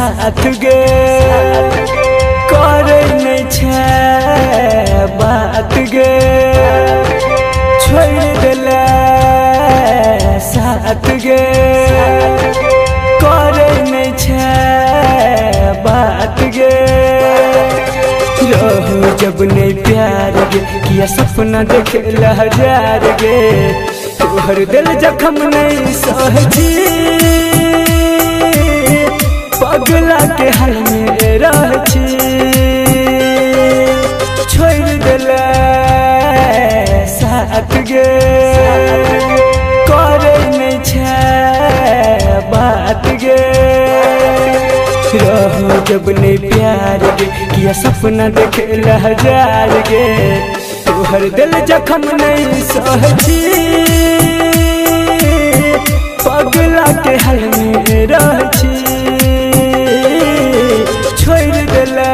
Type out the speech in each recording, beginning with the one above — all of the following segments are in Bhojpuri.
साथ गे करे नहीं छे बात गे छोड़ दिले साथ गे करे नहीं छे बात गे रहो जब नहीं प्यार गे किया सपना देखे हजार गे तोहर दिल जखम नहीं सहजी पगला के हाल में रहछी छोड़ दिले साथ गे करे नहीं छे बात गे रहो जब नहीं प्यार गे किया सपना देखे हजार गे तोहर दिल जखम नहीं सहजी पगला के हाल में रहछी छोड़ दिले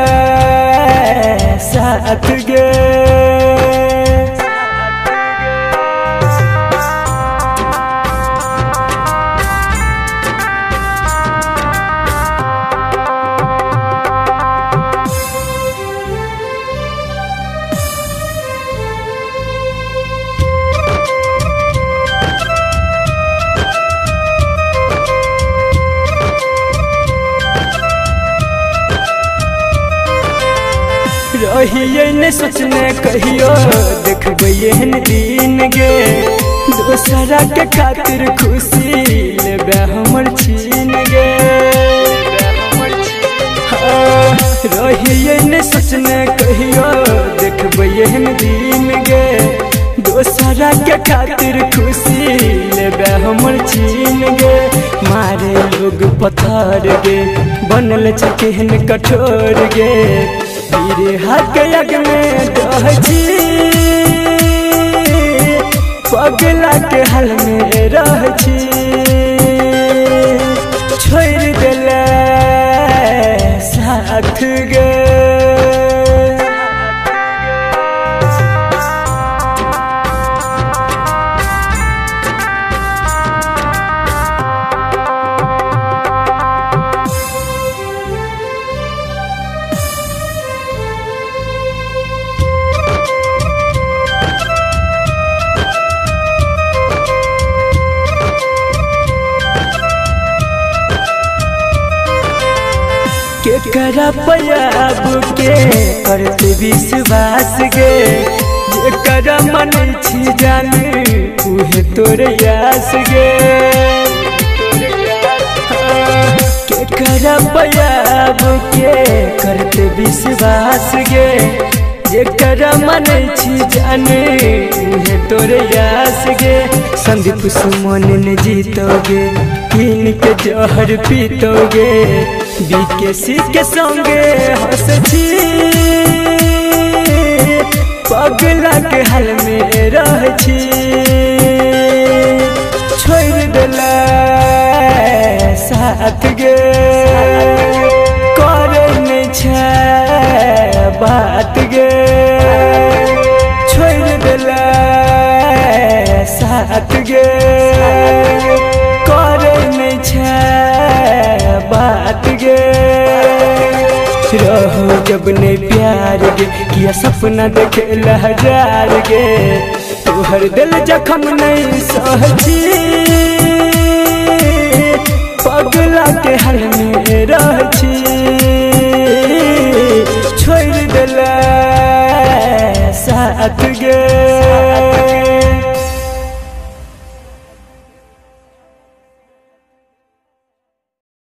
साथ गे रहिए न सोचने कहियो देखबे एहन दिन गे दोसरा के खातिर खुशी लेबे हमर छीन गे रहिए न सोचने कहियो देखबे एहन दिन गे दोसरा के खातिर खुशी लेबे हमर छीन गे मारे लोग पत्थर गे बनल छ केहन कठोर गे मेरे हाथ के यग में दहजी पगला के हाल में रहछी छोड़ दिले साथ गे के करा पयाब के करते विश्वास गे जे करा मन छी जाने उहे तोरे यास गे के करा पयाब के करते विश्वास गे जे करा मन छी जाने उहे तोरे यास गे संदीप सुमन ने जीतोगे पीन के जहर पीतोगे बीकेसी के संगे हंसछी पगला के हाल में रहछी छोड़ दिले साथ गे करे नहीं छे बात गे छोड़ दिले साथ गे करे नहीं छे बात गे रहो जब नहीं प्यार गे किया सपना देखे हजार गे तोहर दिल जखम नहीं सहजी पगला के हाल में रहछी